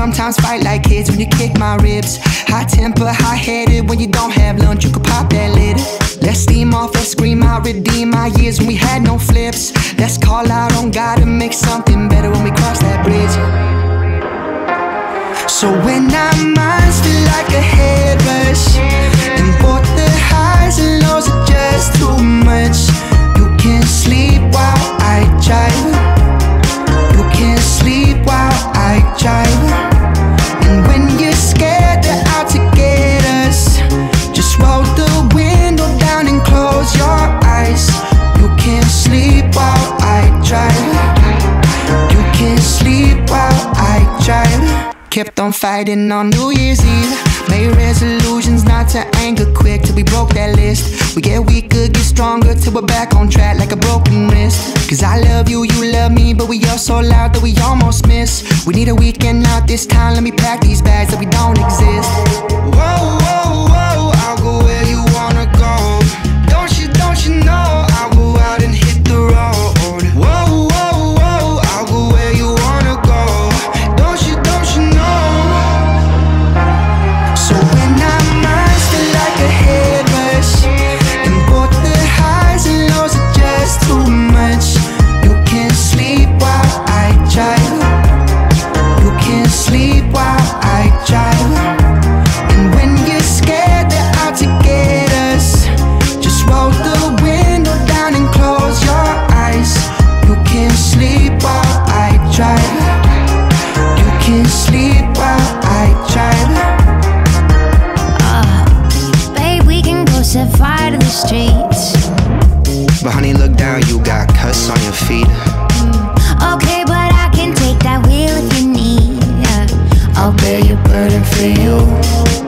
sometimes fight like kids when you kick my ribs. High temper, high-headed, when you don't have lunch, you could pop that lid. Let's steam off, let's scream out, redeem our years when we had no flips. Let's call out on God and make something better when we cross that bridge. So when our minds feel like a head rush, and both the highs and lows are just too much, you can't sleep while I drive. You can't sleep while I drive. And when you're scared they're out to get us, just roll the window down and close your eyes. You can't sleep while I drive. You can't sleep while I drive. Kept on fighting on New Year's Eve. Made resolutions not to anger quick till we broke that list. We get weaker, get stronger till we're back on track like a broken wrist. Cause I love you, you love me, but we are so loud that we almost miss. We need a weekend out this time, let me pack these bags that we don't exist. Whoa, whoa, whoa, I'll go where you wanna go. Don't you know, I'll go out and hit the road. Whoa, whoa, whoa, I'll go where you wanna go. Don't you know. So when our minds feel like a head rush, and both the highs and lows are just too much, you can't sleep while I drive. You can't sleep while I drive. And when you're scared they're out to get us, just roll the window down and close your eyes. You can't sleep while I drive. You can't sleep while I drive. Babe, we can go set fire to the streets. But honey, look down, you got cuts on your feet. Okay, but I can take that wheel if you need. I'll bear your burden for you.